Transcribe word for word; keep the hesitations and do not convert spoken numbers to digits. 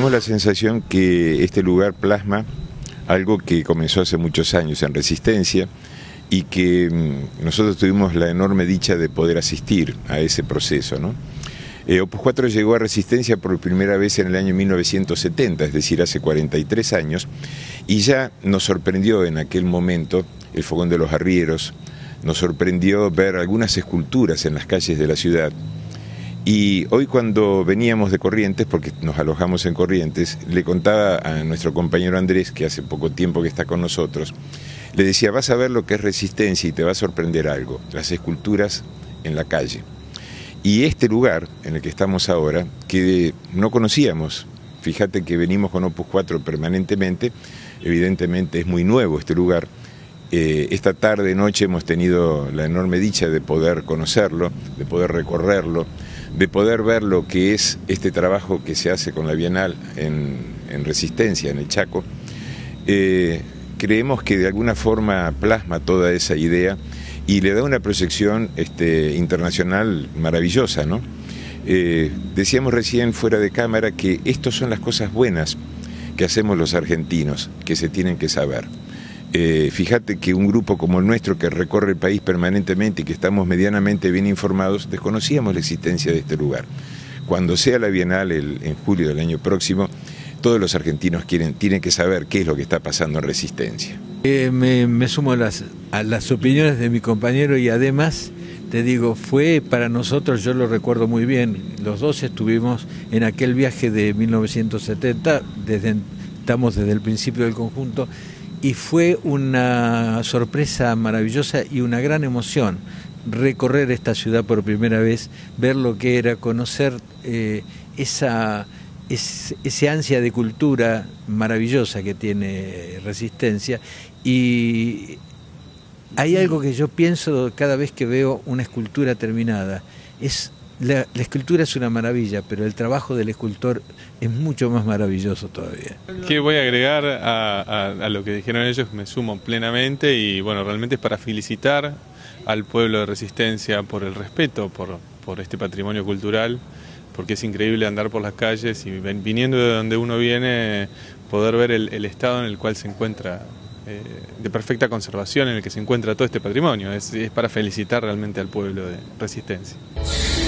tenemos la sensación que este lugar plasma algo que comenzó hace muchos años en Resistencia y que mmm, nosotros tuvimos la enorme dicha de poder asistir a ese proceso, ¿no? Eh, Opus cuatro llegó a Resistencia por primera vez en el año mil novecientos setenta, es decir, hace cuarenta y tres años, y ya nos sorprendió en aquel momento el Fogón de los Arrieros, nos sorprendió ver algunas esculturas en las calles de la ciudad. Y hoy cuando veníamos de Corrientes, porque nos alojamos en Corrientes, le contaba a nuestro compañero Andrés, que hace poco tiempo que está con nosotros, le decía, vas a ver lo que es Resistencia y te va a sorprender algo, las esculturas en la calle. Y este lugar en el que estamos ahora, que no conocíamos, fíjate que venimos con Opus cuatro permanentemente, evidentemente es muy nuevo este lugar. Eh, esta tarde, noche hemos tenido la enorme dicha de poder conocerlo, de poder recorrerlo, de poder ver lo que es este trabajo que se hace con la Bienal en, en Resistencia, en el Chaco. Eh, creemos que de alguna forma plasma toda esa idea y le da una proyección este, internacional maravillosa, ¿no? Eh, decíamos recién fuera de cámara que estas son las cosas buenas que hacemos los argentinos, que se tienen que saber. Eh, fíjate que un grupo como el nuestro, que recorre el país permanentemente y que estamos medianamente bien informados, desconocíamos la existencia de este lugar. Cuando sea la Bienal el, en julio del año próximo, todos los argentinos quieren, tienen que saber qué es lo que está pasando en Resistencia. Eh, me, me sumo a las, a las opiniones de mi compañero y además te digo, fue para nosotros, yo lo recuerdo muy bien, los dos estuvimos en aquel viaje de mil novecientos setenta, desde, estamos desde el principio del conjunto, y fue una sorpresa maravillosa y una gran emoción recorrer esta ciudad por primera vez, ver lo que era, conocer eh, esa... Es, ese ansia de cultura maravillosa que tiene Resistencia. Y hay algo que yo pienso cada vez que veo una escultura terminada, es la, la escultura es una maravilla, pero el trabajo del escultor es mucho más maravilloso todavía. ¿Qué voy a agregar a, a, a lo que dijeron ellos? Me sumo plenamente y bueno, realmente es para felicitar al pueblo de Resistencia por el respeto por, por este patrimonio cultural, porque es increíble andar por las calles y viniendo de donde uno viene, poder ver el, el estado en el cual se encuentra, eh, de perfecta conservación en el que se encuentra todo este patrimonio. Es, es para felicitar realmente al pueblo de Resistencia.